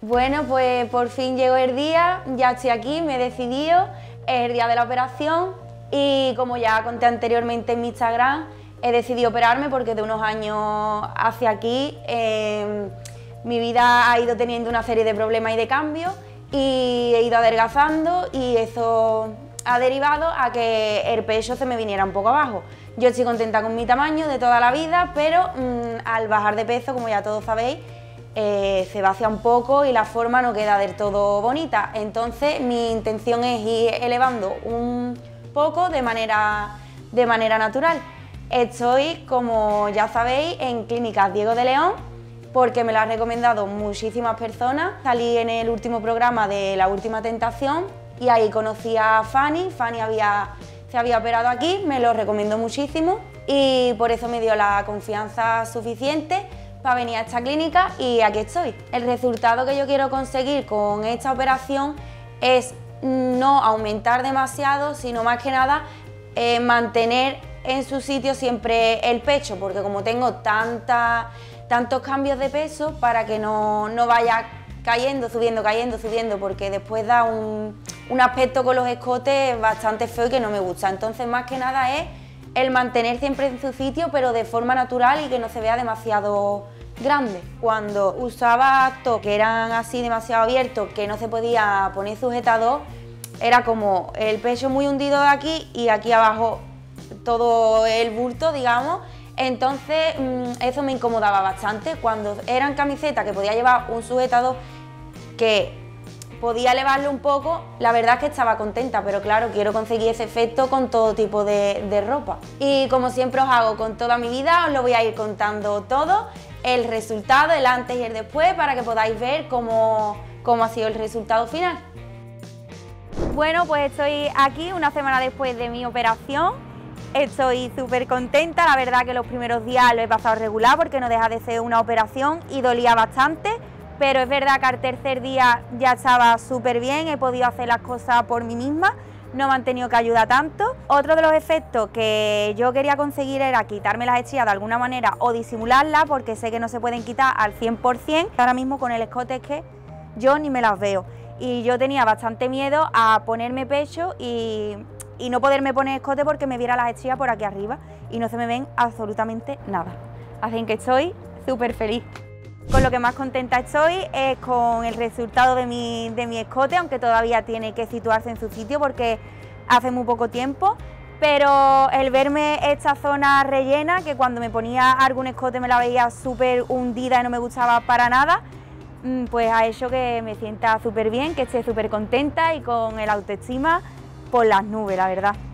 Bueno, pues por fin llegó el día, ya estoy aquí, me he decidido, es el día de la operación y como ya conté anteriormente en mi Instagram, he decidido operarme porque de unos años hacia aquí mi vida ha ido teniendo una serie de problemas y de cambios y he ido adelgazando y eso ha derivado a que el peso se me viniera un poco abajo. Yo estoy contenta con mi tamaño de toda la vida, pero al bajar de peso, como ya todos sabéis, se vacía un poco y la forma no queda del todo bonita. Entonces mi intención es ir elevando un poco de manera natural. Estoy, como ya sabéis, en Clínicas Diego de León porque me lo han recomendado muchísimas personas. Salí en el último programa de La Última Tentación y ahí conocí a Fanny. Fanny se había operado aquí, me lo recomendó muchísimo y por eso me dio la confianza suficiente para venir a esta clínica y aquí estoy. El resultado que yo quiero conseguir con esta operación es no aumentar demasiado, sino más que nada mantener en su sitio siempre el pecho, porque como tengo tantos cambios de peso, para que no vaya cayendo, subiendo, porque después da un aspecto con los escotes bastante feo y que no me gusta. Entonces más que nada es el mantener siempre en su sitio, pero de forma natural y que no se vea demasiado grande. Cuando usaba top que eran así demasiado abiertos, que no se podía poner sujetador, era como el pecho muy hundido de aquí y aquí abajo todo el bulto, digamos. Entonces eso me incomodaba bastante. Cuando eran camisetas que podía llevar un sujetador que podía elevarlo un poco, la verdad es que estaba contenta, pero claro, quiero conseguir ese efecto con todo tipo de ropa. Y como siempre os hago con toda mi vida, os lo voy a ir contando todo, el resultado, el antes y el después, para que podáis ver cómo ha sido el resultado final. Bueno, pues estoy aquí una semana después de mi operación. Estoy súper contenta, la verdad que los primeros días lo he pasado regular porque no deja de ser una operación y dolía bastante. Pero es verdad que al tercer día ya estaba súper bien, he podido hacer las cosas por mí misma, no me han tenido que ayudar tanto. Otro de los efectos que yo quería conseguir era quitarme las estrías de alguna manera o disimularlas, porque sé que no se pueden quitar al 100%. Ahora mismo con el escote es que yo ni me las veo. Y yo tenía bastante miedo a ponerme pecho y no poderme poner escote porque me viera las estrías por aquí arriba y no se me ven absolutamente nada. Así que estoy súper feliz. Con lo que más contenta estoy es con el resultado de mi escote, aunque todavía tiene que situarse en su sitio porque hace muy poco tiempo, pero el verme esta zona rellena, que cuando me ponía algún escote me la veía súper hundida y no me gustaba para nada, pues ha hecho que me sienta súper bien, que esté súper contenta y con el autoestima por las nubes, la verdad.